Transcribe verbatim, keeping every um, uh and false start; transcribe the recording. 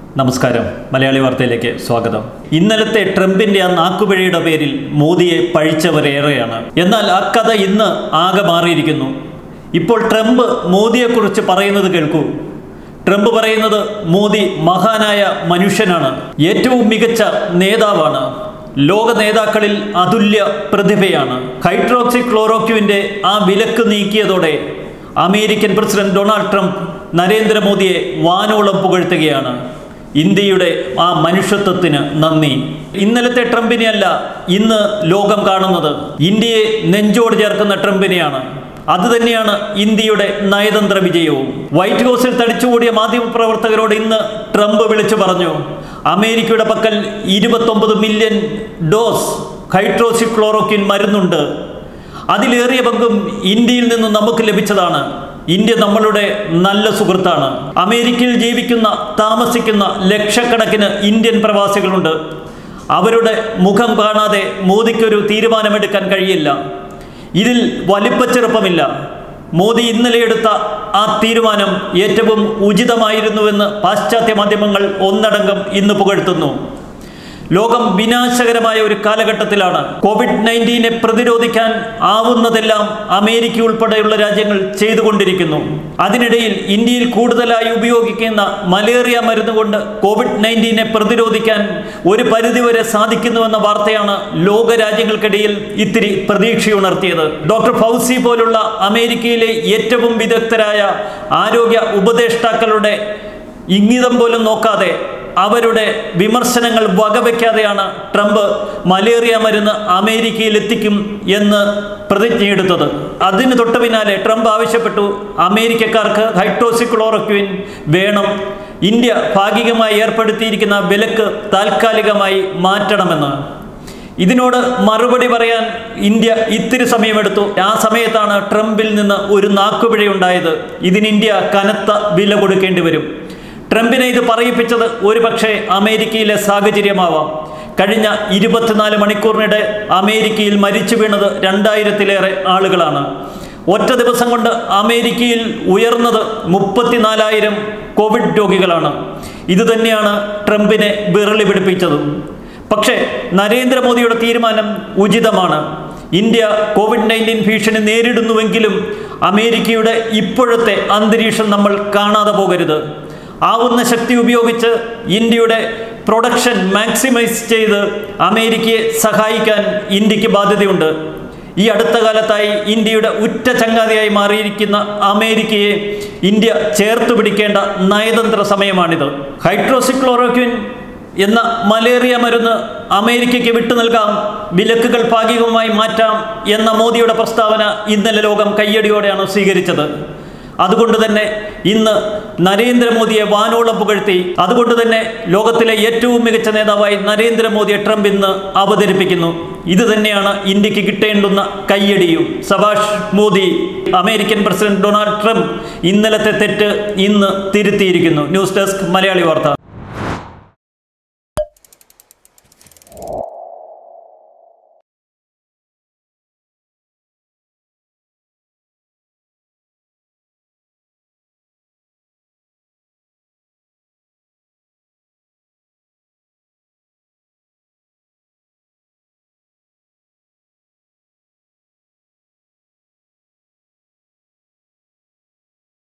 നമസ്കാരം, മലയാളി വാർത്തയിലേക്ക് സ്വാഗതം. ഇന്നലത്തെ ട്രംപിന്റെ ആ നാക്കുപിഴയുടെ പേരിൽ മോദിയെ പഴിച്ചവരേറെയാണ്. എന്നാൽ ആ കഥ ഇന്ന് ആകെ മാറിയിരിക്കുന്നു. ഇപ്പോൾ ട്രംപ് മോദിയെക്കുറിച്ച് പറയുന്നത് കേൾക്കൂ. ട്രംപ് പറയുന്നത് മോദി മഹാനായ മനുഷ്യനാണ്, ഏറ്റവും മികച്ച നേതാവാണ്, ലോക നേതാക്കളിൽ അതുല്യ പ്രതിഭയാണ്. ഹൈഡ്രോക്സി ക്ലോറോക്വിൻ്റെ ആ വിലക്ക് നീക്കിയതോടെ അമേരിക്കൻ പ്രസിഡന്റ് ഡൊണാൾഡ് ട്രംപ് നരേന്ദ്രമോദിയെ വാനോളം പുകഴ്ത്തുകയാണ്. ഇന്ത്യയുടെ ആ മനുഷ്യത്വത്തിന് നന്ദി. ഇന്നലത്തെ ട്രംപിനെയല്ല ഇന്ന് ലോകം കാണുന്നത്, ഇന്ത്യയെ നെഞ്ചോട് ചേർക്കുന്ന ട്രംപിനെയാണ്. അതുതന്നെയാണ് ഇന്ത്യയുടെ നയതന്ത്ര വിജയവും. വൈറ്റ് ഹൗസിൽ തടിച്ചുകൂടിയ മാധ്യമപ്രവർത്തകരോട് ഇന്ന് ട്രംപ് വിളിച്ചു പറഞ്ഞു, അമേരിക്കയുടെ പക്കൽ ഇരുപത്തൊമ്പത് മില്യൺ ഡോസ് ഹൈഡ്രോക്സി ക്ലോറോക്വിൻ മരുന്നുണ്ട്, അതിലേറിയ പങ്കും ഇന്ത്യയിൽ നിന്ന് നമുക്ക് ലഭിച്ചതാണ്. ഇന്ത്യ നമ്മളുടെ നല്ല സുഹൃത്താണ്. അമേരിക്കയിൽ ജീവിക്കുന്ന താമസിക്കുന്ന ലക്ഷക്കണക്കിന് ഇന്ത്യൻ പ്രവാസികളുണ്ട്. അവരുടെ മുഖം കാണാതെ മോദിക്കൊരു തീരുമാനമെടുക്കാൻ കഴിയില്ല. ഇതിൽ വലിപ്പച്ചെറുപ്പമില്ല. മോദി ഇന്നലെ എടുത്ത ആ തീരുമാനം ഏറ്റവും ഉചിതമായിരുന്നുവെന്ന് പാശ്ചാത്യ മാധ്യമങ്ങൾ ഒന്നടങ്കം ഇന്ന് പുകഴ്ത്തുന്നു. ലോകം വിനാശകരമായ ഒരു കാലഘട്ടത്തിലാണ്. കോവിഡ് നയൻറ്റീനെ പ്രതിരോധിക്കാൻ ആവുന്നതെല്ലാം അമേരിക്ക ഉൾപ്പെടെയുള്ള രാജ്യങ്ങൾ ചെയ്തുകൊണ്ടിരിക്കുന്നു. അതിനിടയിൽ ഇന്ത്യയിൽ കൂടുതലായി ഉപയോഗിക്കുന്ന മലേറിയ മരുന്ന് കൊണ്ട് കോവിഡ് നയൻറ്റീനെ പ്രതിരോധിക്കാൻ ഒരു പരിധിവരെ സാധിക്കുന്നുവെന്ന വാർത്തയാണ് ലോക രാജ്യങ്ങൾക്കിടയിൽ ഇത്തിരി പ്രതീക്ഷയുണർത്തിയത്. ഡോക്ടർ ഫൗസി പോലുള്ള അമേരിക്കയിലെ ഏറ്റവും വിദഗ്ധരായ ആരോഗ്യ ഉപദേഷ്ടാക്കളുടെ ഇംഗിതം പോലും നോക്കാതെ, അവരുടെ വിമർശനങ്ങൾ വകവയ്ക്കാതെയാണ് ട്രംപ് മലേറിയ മരുന്ന് അമേരിക്കയിൽ എത്തിക്കും എന്ന് പ്രതിജ്ഞയെടുത്തത്. അതിന് തൊട്ട് പിന്നാലെ ട്രംപ് ആവശ്യപ്പെട്ടു, അമേരിക്കക്കാർക്ക് ഹൈഡ്രോക്സി ക്ലോറോക്വിൻ വേണം, ഇന്ത്യ ഭാഗികമായി ഏർപ്പെടുത്തിയിരിക്കുന്ന വിലക്ക് താൽക്കാലികമായി മാറ്റണമെന്ന്. ഇതിനോട് മറുപടി പറയാൻ ഇന്ത്യ ഇത്തിരി സമയമെടുത്തു. ആ സമയത്താണ് ട്രംപിൽ നിന്ന് ഒരു നാക്കുപിഴയുണ്ടായത്. ഇതിന് ഇന്ത്യ കനത്ത വില കൊടുക്കേണ്ടി വരും. ട്രംപിനെ ഇത് പറയിപ്പിച്ചത് ഒരുപക്ഷെ അമേരിക്കയിലെ സാഹചര്യമാവാം. കഴിഞ്ഞ ഇരുപത്തിനാല് മണിക്കൂറിനിടെ അമേരിക്കയിൽ മരിച്ചു വീണത് രണ്ടായിരത്തിലേറെ ആളുകളാണ്. ഒറ്റ ദിവസം കൊണ്ട് അമേരിക്കയിൽ ഉയർന്നത് മുപ്പത്തിനാലായിരം കോവിഡ് രോഗികളാണ്. ഇതുതന്നെയാണ് ട്രംപിനെ വിറളി പിടിപ്പിച്ചതും. പക്ഷേ നരേന്ദ്രമോദിയുടെ തീരുമാനം ഉചിതമാണ്. ഇന്ത്യ കോവിഡ് നയൻറ്റീൻ ഭീഷണി നേരിടുന്നുവെങ്കിലും അമേരിക്കയുടെ ഇപ്പോഴത്തെ അന്തരീക്ഷം നമ്മൾ കാണാതെ പോകരുത്. ആവുന്ന ശക്തി ഉപയോഗിച്ച് ഇന്ത്യയുടെ പ്രൊഡക്ഷൻ മാക്സിമൈസ് ചെയ്ത് അമേരിക്കയെ സഹായിക്കാൻ ഇന്ത്യക്ക് ബാധ്യതയുണ്ട്. ഈ അടുത്ത കാലത്തായി ഇന്ത്യയുടെ ഉറ്റ ചങ്ങാതിയായി മാറിയിരിക്കുന്ന അമേരിക്കയെ ഇന്ത്യ ചേർത്ത് പിടിക്കേണ്ട നയതന്ത്ര സമയമാണിത്. ഹൈഡ്രോക്സി ക്ലോറോക്വിൻ എന്ന മലേറിയ മരുന്ന് അമേരിക്കയ്ക്ക് വിട്ടു നൽകാം, വിലക്കുകൾ ഭാഗികമായി മാറ്റാം എന്ന മോദിയുടെ പ്രസ്താവന ഇന്നലെ ലോകം കയ്യടിയോടെയാണ് സ്വീകരിച്ചത്. അതുകൊണ്ട് തന്നെ ഇന്ന് നരേന്ദ്രമോദിയെ വാനോളം പുകഴ്ത്തി, അതുകൊണ്ട് തന്നെ ലോകത്തിലെ ഏറ്റവും മികച്ച നേതാവായി നരേന്ദ്രമോദിയെ ട്രംപ് ഇന്ന് അവതരിപ്പിക്കുന്നു. ഇത് തന്നെയാണ് ഇന്ത്യക്ക് കിട്ടേണ്ടുന്ന കയ്യടിയും. സബാഷ് Modi. American president Donald Trump ഇന്നലത്തെ തെറ്റ് ഇന്ന് തിരുത്തിയിരിക്കുന്നു. ന്യൂസ് ഡെസ്ക് മലയാളി വാർത്ത.